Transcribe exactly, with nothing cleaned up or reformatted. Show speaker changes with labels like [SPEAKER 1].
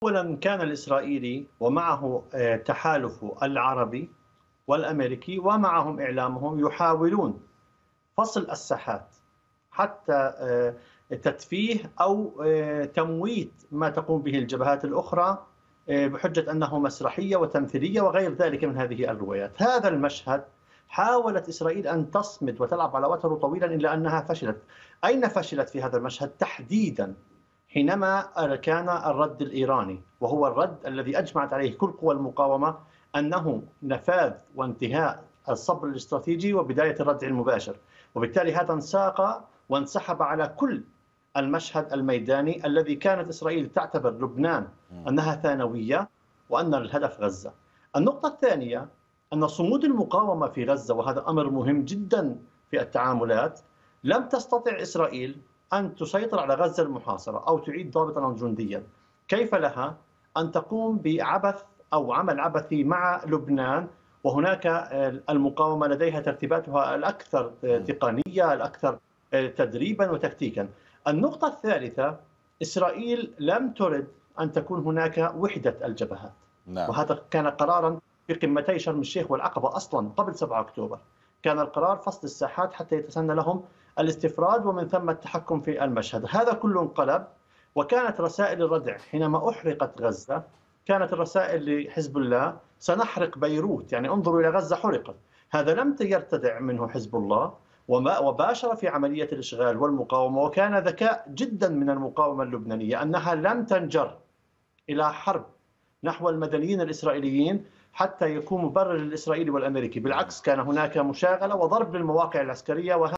[SPEAKER 1] أولا كان الإسرائيلي ومعه آه، تحالفه العربي والأمريكي ومعهم إعلامهم يحاولون فصل الساحات حتى آه، تتفيه أو آه، تمويت ما تقوم به الجبهات الأخرى آه، بحجة أنه مسرحية وتمثيلية وغير ذلك من هذه الروايات. هذا المشهد حاولت إسرائيل أن تصمد وتلعب على وتره طويلا إلا أنها فشلت. أين فشلت في هذا المشهد تحديدا؟ حينما كان الرد الإيراني، وهو الرد الذي أجمعت عليه كل قوى المقاومة أنه نفاذ وانتهاء الصبر الاستراتيجي وبداية الردع المباشر، وبالتالي هذا انساق وانسحب على كل المشهد الميداني الذي كانت إسرائيل تعتبر لبنان أنها ثانوية وأن الهدف غزة. النقطة الثانية أن صمود المقاومة في غزة، وهذا أمر مهم جدا في التعاملات، لم تستطع إسرائيل أن تسيطر على غزة المحاصرة أو تعيد ضابطا جنديا. كيف لها أن تقوم بعبث أو عمل عبثي مع لبنان وهناك المقاومة لديها ترتيباتها الأكثر تقنية الأكثر تدريبا وتكتيكا. النقطة الثالثة، إسرائيل لم ترد أن تكون هناك وحدة الجبهات. نعم. وهذا كان قرارا في قمتي شرم الشيخ والعقبة أصلا قبل سبعة أكتوبر. كان القرار فصل الساحات حتى يتسنى لهم الاستفراد ومن ثم التحكم في المشهد. هذا كله انقلب، وكانت رسائل الردع حينما أحرقت غزة كانت الرسائل لحزب الله سنحرق بيروت، يعني انظروا إلى غزة حرقت. هذا لم يرتدع منه حزب الله وباشر في عملية الإشغال والمقاومة، وكان ذكاء جدا من المقاومة اللبنانية أنها لم تنجر إلى حرب نحو المدنيين الإسرائيليين حتى يكون مبرر للإسرائيلي والأمريكي. بالعكس، كان هناك مشاغلة وضرب للمواقع العسكرية.